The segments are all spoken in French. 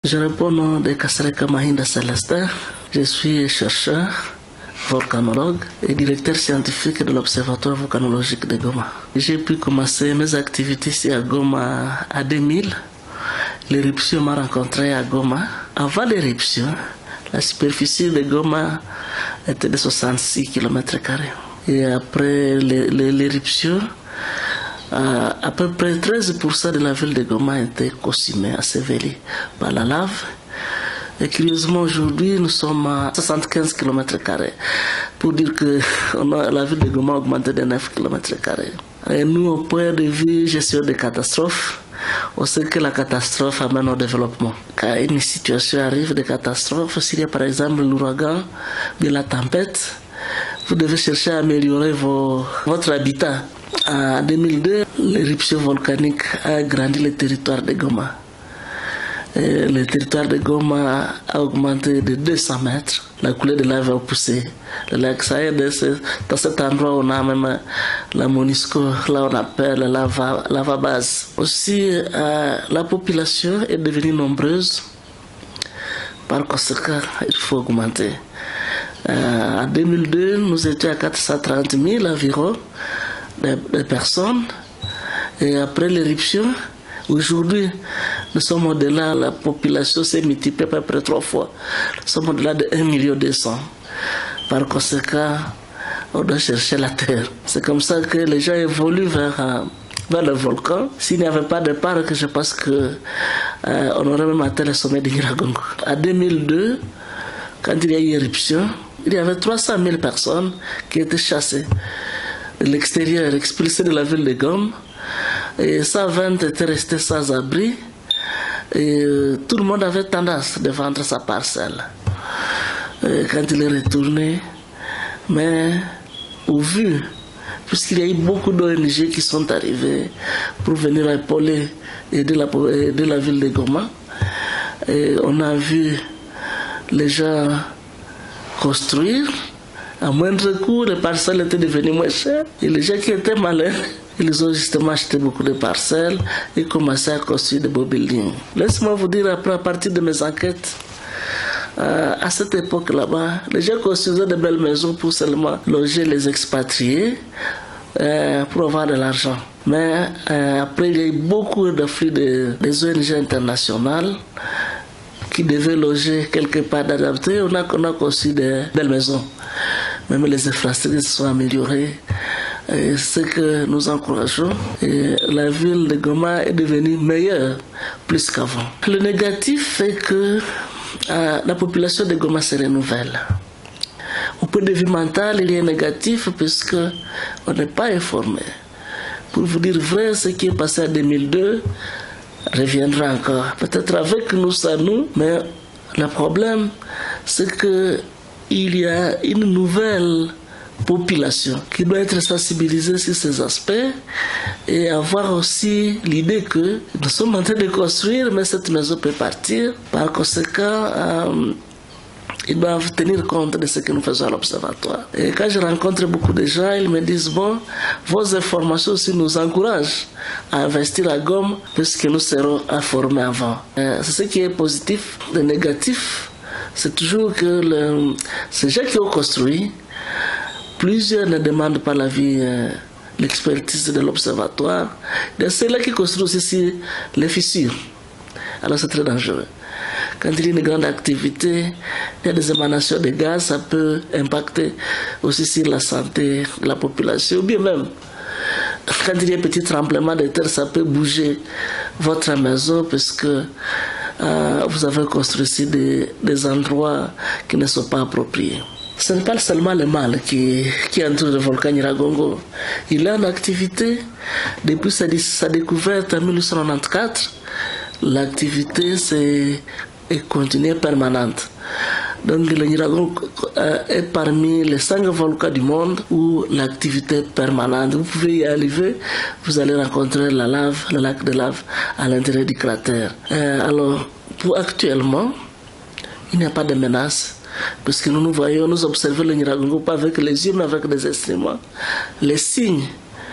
Je réponds au nom de Kasereka Mahinda Celestin. Je suis chercheur, volcanologue et directeur scientifique de l'Observatoire volcanologique de Goma. J'ai pu commencer mes activités ici à Goma en 2000. L'éruption m'a rencontré à Goma. Avant l'éruption, la superficie de Goma était de 66 km². Et après l'éruption, à peu près 13% de la ville de Goma a été consumée, ensevelie par la lave. Et curieusement, aujourd'hui, nous sommes à 75 km². Pour dire que la ville de Goma a augmenté de 9 km². Et nous, au point de vue gestion des catastrophes, on sait que la catastrophe amène au développement. Quand une situation arrive de catastrophe, s'il y a par exemple l'ouragan, de la tempête, vous devez chercher à améliorer votre habitat. En 2002, l'éruption volcanique a agrandi le territoire de Goma. Et le territoire de Goma a augmenté de 200 mètres. La coulée de lave a poussé. Le lac Saïd, dans cet endroit, on a même la Monisco, là on appelle la lava base. Aussi, la population est devenue nombreuse. Par conséquent, il faut augmenter. En 2002, nous étions à 430 000 environ de personnes. Et après l'éruption, aujourd'hui, nous sommes au-delà, la population s'est multipliée à peu près 3 fois. Nous sommes au-delà de 1,2 million. Par conséquent, on doit chercher la terre. C'est comme ça que les gens évoluent vers le volcan. S'il n'y avait pas de parc, je pense qu'on aurait même atteint le sommet de Nyiragongo. En 2002, quand il y a eu éruption, il y avait 300 000 personnes qui étaient chassées de l'extérieur, expulsées de la ville de Goma. Et 120 étaient restés sans abri. Et tout le monde avait tendance de vendre sa parcelle. Et quand il est retourné, mais au vu, puisqu'il y a eu beaucoup d'ONG qui sont arrivées pour venir épauler et aider la ville de Goma, et on a vu les gens construire. À moindre coût, les parcelles étaient devenues moins chères. Et les gens qui étaient malins, ils ont justement acheté beaucoup de parcelles et commencé à construire des beaux buildings. Laissez-moi vous dire, après, à partir de mes enquêtes, à cette époque là-bas, les gens construisaient de belles maisons pour seulement loger les expatriés pour avoir de l'argent. Mais après, il y a eu beaucoup d'afflux des ONG internationales qui devaient loger quelque part d'adapté. On a construit de belles maisons. Même les infrastructures se sont améliorées. Ce que nous encourageons, et la ville de Goma est devenue meilleure, plus qu'avant. Le négatif est que la population de Goma se renouvelle. Au point de vue mental, il y a un négatif puisque on n'est pas informé. Pour vous dire vrai, ce qui est passé en 2002 reviendra encore. Peut-être avec nous, ça nous, mais le problème, c'est que il y a une nouvelle population qui doit être sensibilisée sur ces aspects et avoir aussi l'idée que nous sommes en train de construire, mais cette maison peut partir. Par conséquent, ils doivent tenir compte de ce que nous faisons à l'Observatoire. Et quand je rencontre beaucoup de gens, ils me disent, bon, vos informations aussi nous encouragent à investir à Goma puisque nous serons informés avant. C'est ce qui est positif. Le négatif, c'est toujours que ces gens qui ont construit, plusieurs ne demandent pas l'expertise de l'Observatoire. C'est là qui construisent aussi les fissures. Alors c'est très dangereux. Quand il y a une grande activité, il y a des émanations de gaz, ça peut impacter aussi sur la santé de la population. Ou bien même, quand il y a un petit tremblement de terre, ça peut bouger votre maison parce que vous avez construit ici des endroits qui ne sont pas appropriés. Ce n'est pas seulement le mal qui entoure le volcan Nyiragongo. Il est en activité depuis sa découverte en 1994. L'activité est continue permanente. Donc le Nyiragongo est parmi les 5 volcans du monde où l'activité est permanente. Vous pouvez y arriver, vous allez rencontrer la lave, le lac de lave à l'intérieur du cratère. Alors, actuellement, il n'y a pas de menace. Parce que nous observons le Nyiragongo pas avec les yeux, mais avec des instruments. Les signes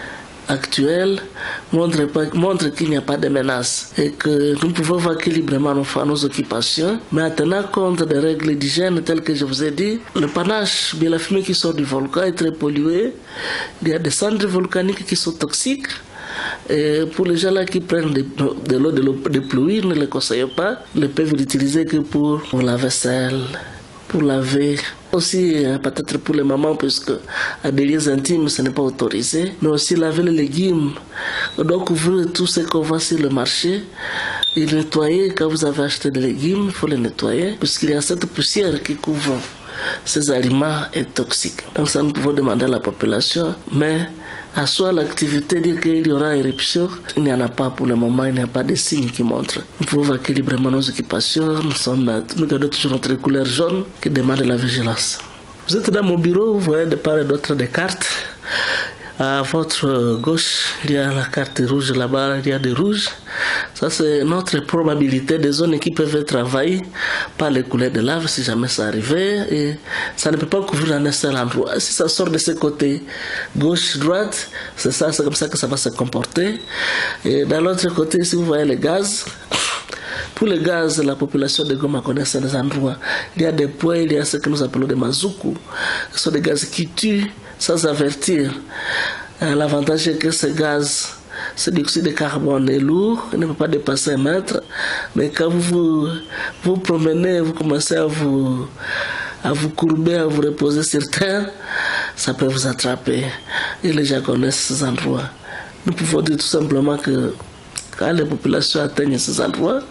actuelle montre qu'il n'y a pas de menace et que nous pouvons vaquer librement nos occupations, mais en tenant compte des règles d'hygiène telles que je vous ai dit. Le panache, bien la fumée qui sort du volcan est très polluée. Il y a des cendres volcaniques qui sont toxiques. Et pour les gens là qui prennent de l'eau de pluie, ne les conseillons pas. Ils ne peuvent l'utiliser que pour la vaisselle, pour laver. Aussi, peut-être pour les mamans, puisque à des lieux intimes, ce n'est pas autorisé. Mais aussi laver les légumes. On doit couvrir tout ce qu'on voit sur le marché. Et nettoyer, quand vous avez acheté des légumes, il faut les nettoyer, puisqu'il y a cette poussière qui couvre ces aliments et toxiques. Donc ça, nous pouvons demander à la population, mais à soi l'activité, dire qu'il y aura éruption, il n'y en a pas pour le moment, il n'y a pas de signes qui montrent. Nous pouvons vaquer librement nos occupations, nous gardons toujours notre couleur jaune qui demande la vigilance. Vous êtes dans mon bureau, vous voyez de part et d'autre des cartes. À votre gauche, il y a la carte rouge, là-bas, il y a des rouges. Ça, c'est notre probabilité des zones qui peuvent être envahies par les coulées de lave si jamais ça arrivait. Et ça ne peut pas couvrir un seul endroit. Si ça sort de ce côté, gauche, droite, c'est comme ça que ça va se comporter. Et dans l'autre côté, si vous voyez les gaz, pour le gaz, la population de Goma connaît ces endroits. Il y a des points, il y a ce que nous appelons des mazoukou. Ce sont des gaz qui tuent sans avertir. L'avantage est que ce gaz, ce dioxyde de carbone est lourd, il ne peut pas dépasser 1 mètre. Mais quand vous vous promenez, vous commencez à vous courber, à vous reposer sur terre, ça peut vous attraper. Et les gens connaissent ces endroits. Nous pouvons dire tout simplement que quand les populations atteignent ces endroits,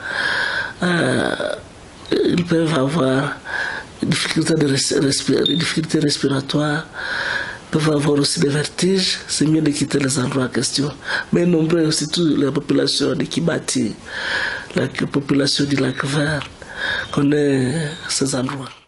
ils peuvent avoir des difficultés respiratoires, peuvent avoir aussi des vertiges. C'est mieux de quitter les endroits en question. Mais nombreux, surtout la population de Kibati, la population du lac Vert, connaît ces endroits.